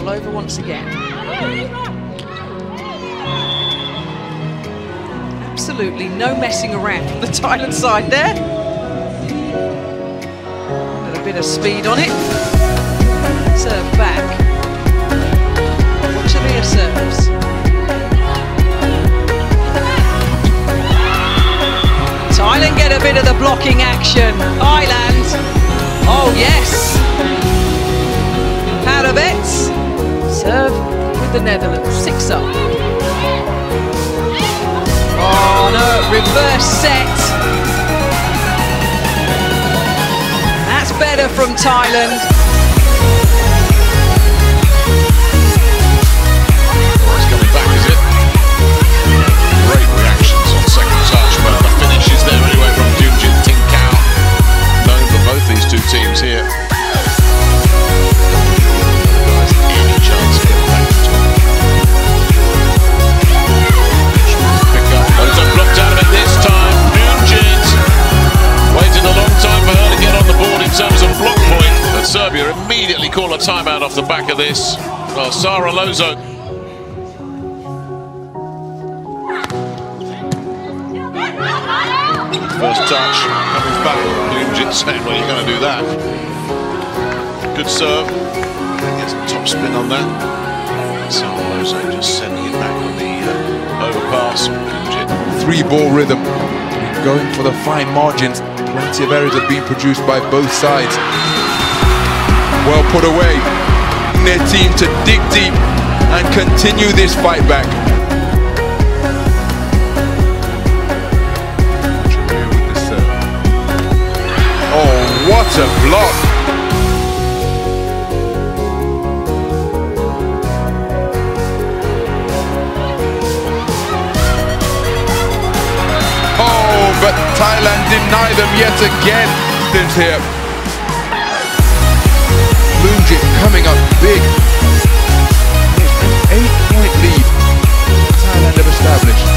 all over once again. Absolutely no messing around from the Thailand side there. A little bit of speed on it. Serve back. Chalia serves. Thailand get a bit of the blocking action. Thailand. Oh yes. Paravets. Serve with the Netherlands. 6 up. Oh no, reverse set. That's better from Thailand. Oh, it's coming back, is it? Great reactions on second touch, but the finish is there anyway from Junjin Tinkau. Known for both these two teams here. Any chance to get back to top. Pick up. Lozo blocked out of it this time. Junjin waited a long time for her to get on the board in terms of block point. But Serbia immediately call a timeout off the back of this. Well, Sara Lozo. First touch, coming back. Junjin saying, well, you're going to do that. Good serve. Gets the top spin on that. Sara Lozo just sending it back on the overpass. Junjin. 3-ball rhythm. Going for the fine margins. Plenty of errors have been produced by both sides. Well put away. Their team to dig deep and continue this fight back. With the serve. Oh, what a block! Oh, but Thailand deny them yet again. This here. Moonjit coming up big. An 8-point lead. Thailand have established.